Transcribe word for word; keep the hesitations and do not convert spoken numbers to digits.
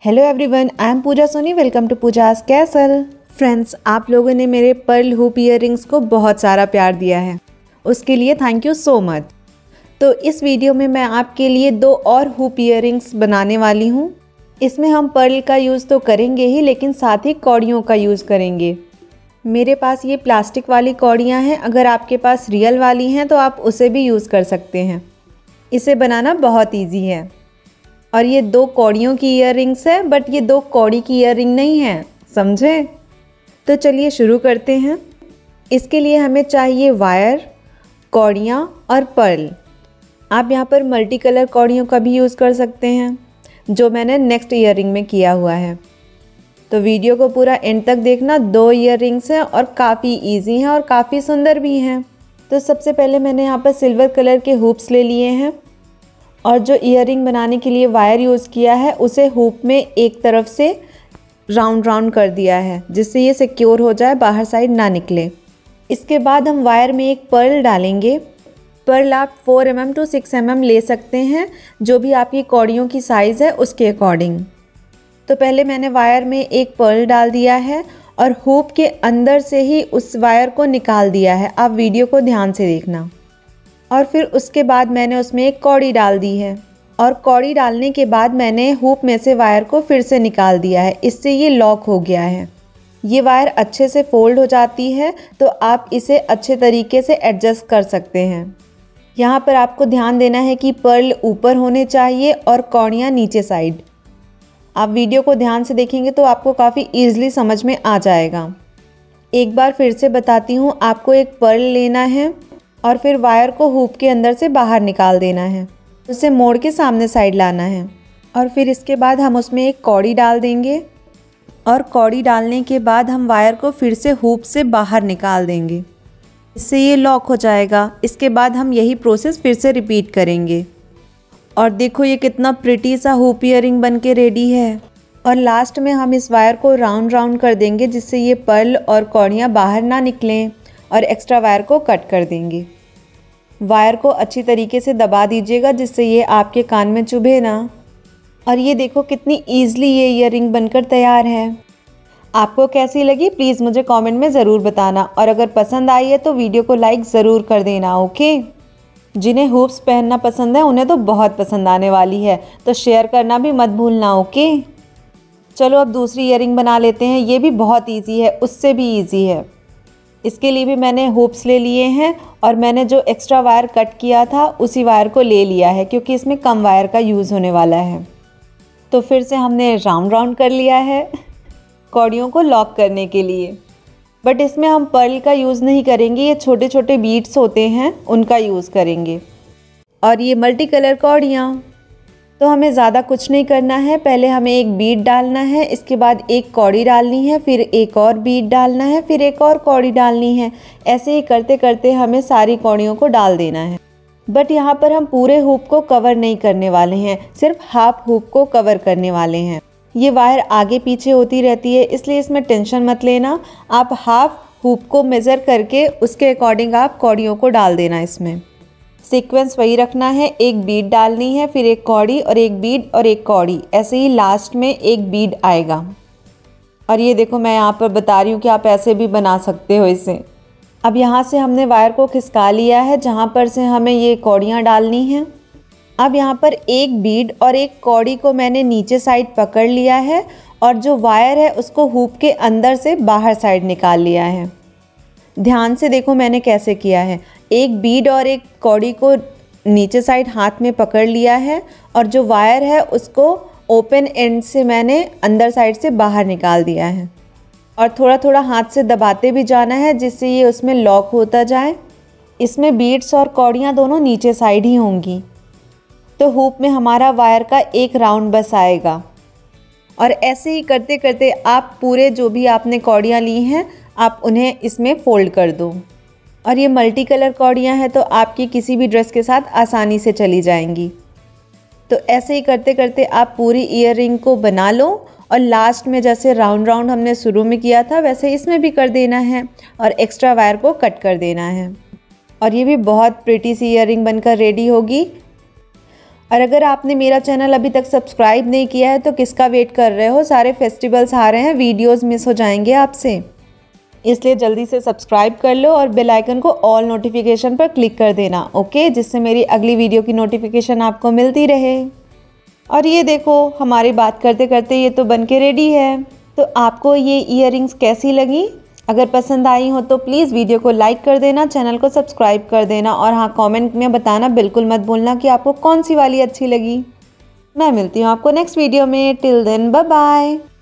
Hello everyone, I am Pooja Soni. Welcome to Pooja's castle. Friends, आप लोगों ने मेरे पर्ल हुप ईयररिंग्स को बहुत सारा प्यार दिया है, उसके लिए थैंक यू सो मच। तो इस वीडियो में मैं आपके लिए दो और हुप ईयररिंग्स बनाने वाली हूँ। इसमें हम पर्ल का यूज़ तो करेंगे ही, लेकिन साथ ही कौड़ियों का यूज़ करेंगे। मेरे पास ये प्लास्टिक वाली कौड़ियाँ हैं, अगर आपके पास रियल वाली हैं तो आप उसे भी यूज़ कर सकते हैं। इसे बनाना बहुत ईजी है। और ये दो कौड़ियों की ईयररिंग्स है, बट ये दो कौड़ी की ईयररिंग नहीं है, समझे? तो चलिए शुरू करते हैं। इसके लिए हमें चाहिए वायर, कौड़ियाँ और पर्ल। आप यहाँ पर मल्टी कलर कौड़ियों का भी यूज़ कर सकते हैं, जो मैंने नेक्स्ट ईयररिंग में किया हुआ है। तो वीडियो को पूरा एंड तक देखना। दो ईयररिंग्स हैं और काफ़ी इजी हैं और काफ़ी सुंदर भी हैं। तो सबसे पहले मैंने यहाँ पर सिल्वर कलर के हुप्स ले लिए हैं और जो ईयररिंग बनाने के लिए वायर यूज़ किया है उसे हुप में एक तरफ से राउंड राउंड कर दिया है, जिससे ये सिक्योर हो जाए, बाहर साइड ना निकले। इसके बाद हम वायर में एक पर्ल डालेंगे। पर्ल आप four M M to six M M ले सकते हैं, जो भी आपकी कौड़ियों की साइज़ है उसके अकॉर्डिंग। तो पहले मैंने वायर में एक पर्ल डाल दिया है और हुप के अंदर से ही उस वायर को निकाल दिया है। आप वीडियो को ध्यान से देखना। और फिर उसके बाद मैंने उसमें एक कौड़ी डाल दी है और कौड़ी डालने के बाद मैंने हुप में से वायर को फिर से निकाल दिया है। इससे ये लॉक हो गया है। ये वायर अच्छे से फोल्ड हो जाती है, तो आप इसे अच्छे तरीके से एडजस्ट कर सकते हैं। यहाँ पर आपको ध्यान देना है कि पर्ल ऊपर होने चाहिए और कौड़ियाँ नीचे साइड। आप वीडियो को ध्यान से देखेंगे तो आपको काफ़ी ईजिली समझ में आ जाएगा। एक बार फिर से बताती हूँ, आपको एक पर्ल लेना है और फिर वायर को हुप के अंदर से बाहर निकाल देना है, उसे मोड़ के सामने साइड लाना है। और फिर इसके बाद हम उसमें एक कौड़ी डाल देंगे और कौड़ी डालने के बाद हम वायर को फिर से हुप से बाहर निकाल देंगे, इससे ये लॉक हो जाएगा। इसके बाद हम यही प्रोसेस फिर से रिपीट करेंगे। और देखो ये कितना प्रिटी सा हुप ईयररिंग बन के रेडी है। और लास्ट में हम इस वायर को राउंड राउंड कर देंगे, जिससे ये पर्ल और कौड़ियाँ बाहर ना निकलें, और एक्स्ट्रा वायर को कट कर देंगे। वायर को अच्छी तरीके से दबा दीजिएगा, जिससे ये आपके कान में चुभे ना। और ये देखो कितनी ईजिली ये ईयररिंग बनकर तैयार है। आपको कैसी लगी प्लीज़ मुझे कमेंट में ज़रूर बताना, और अगर पसंद आई है तो वीडियो को लाइक ज़रूर कर देना। ओके, जिन्हें हुप्स पहनना पसंद है उन्हें तो बहुत पसंद आने वाली है, तो शेयर करना भी मत भूलना। ओके, चलो अब दूसरी ईयररिंग बना लेते हैं। ये भी बहुत ईजी है, उससे भी ईजी है। इसके लिए भी मैंने हुप्स ले लिए हैं और मैंने जो एक्स्ट्रा वायर कट किया था उसी वायर को ले लिया है, क्योंकि इसमें कम वायर का यूज़ होने वाला है। तो फिर से हमने राउंड राउंड कर लिया है कौड़ियों को लॉक करने के लिए। बट इसमें हम पर्ल का यूज़ नहीं करेंगे, ये छोटे छोटे बीड्स होते हैं उनका यूज़ करेंगे। और ये मल्टी कलर कौड़ियाँ, तो हमें ज़्यादा कुछ नहीं करना है। पहले हमें एक बीड डालना है, इसके बाद एक कौड़ी डालनी है, फिर एक और बीड डालना है, फिर एक और कौड़ी डालनी है। ऐसे ही करते करते हमें सारी कौड़ियों को डाल देना है। बट यहाँ पर हम पूरे हुप को कवर नहीं करने वाले हैं, सिर्फ हाफ हुप को कवर करने वाले हैं। ये वायर आगे पीछे होती रहती है, इसलिए इसमें टेंशन मत लेना। आप हाफ हुप को मेज़र करके उसके अकॉर्डिंग आप कौड़ियों को डाल देना। इसमें सीक्वेंस वही रखना है, एक बीड डालनी है, फिर एक कौड़ी और एक बीड और एक कौड़ी, ऐसे ही लास्ट में एक बीड आएगा। और ये देखो मैं यहाँ पर बता रही हूँ कि आप ऐसे भी बना सकते हो इसे। अब यहाँ से हमने वायर को खिसका लिया है जहाँ पर से हमें ये कौड़ियाँ डालनी हैं। अब यहाँ पर एक बीड और एक कौड़ी को मैंने नीचे साइड पकड़ लिया है और जो वायर है उसको हुप के अंदर से बाहर साइड निकाल लिया है। ध्यान से देखो मैंने कैसे किया है। एक बीड और एक कौड़ी को नीचे साइड हाथ में पकड़ लिया है और जो वायर है उसको ओपन एंड से मैंने अंदर साइड से बाहर निकाल दिया है। और थोड़ा थोड़ा हाथ से दबाते भी जाना है, जिससे ये उसमें लॉक होता जाए। इसमें बीड्स और कौड़ियाँ दोनों नीचे साइड ही होंगी। तो हुप में हमारा वायर का एक राउंड बस आएगा। और ऐसे ही करते करते आप पूरे जो भी आपने कौड़ियाँ ली हैं आप उन्हें इसमें फ़ोल्ड कर दो। और ये मल्टी कलर कौड़ियाँ हैं तो आपकी किसी भी ड्रेस के साथ आसानी से चली जाएंगी। तो ऐसे ही करते करते आप पूरी ईयररिंग को बना लो और लास्ट में जैसे राउंड राउंड हमने शुरू में किया था वैसे इसमें भी कर देना है और एक्स्ट्रा वायर को कट कर देना है। और ये भी बहुत प्रिटी सी ईयररिंग बनकर रेडी होगी। और अगर आपने मेरा चैनल अभी तक सब्सक्राइब नहीं किया है तो किसका वेट कर रहे हो? सारे फेस्टिवल्स आ रहे हैं, वीडियोस मिस हो जाएंगे आपसे, इसलिए जल्दी से सब्सक्राइब कर लो और बेल आइकन को ऑल नोटिफिकेशन पर क्लिक कर देना, ओके, जिससे मेरी अगली वीडियो की नोटिफिकेशन आपको मिलती रहे। और ये देखो, हमारी बात करते करते ये तो बन के रेडी है। तो आपको ये ईयररिंग्स कैसी लगी? अगर पसंद आई हो तो प्लीज़ वीडियो को लाइक कर देना, चैनल को सब्सक्राइब कर देना और हाँ, कमेंट में बताना बिल्कुल मत भूलना कि आपको कौन सी वाली अच्छी लगी। मैं मिलती हूँ आपको नेक्स्ट वीडियो में। Till then bye bye.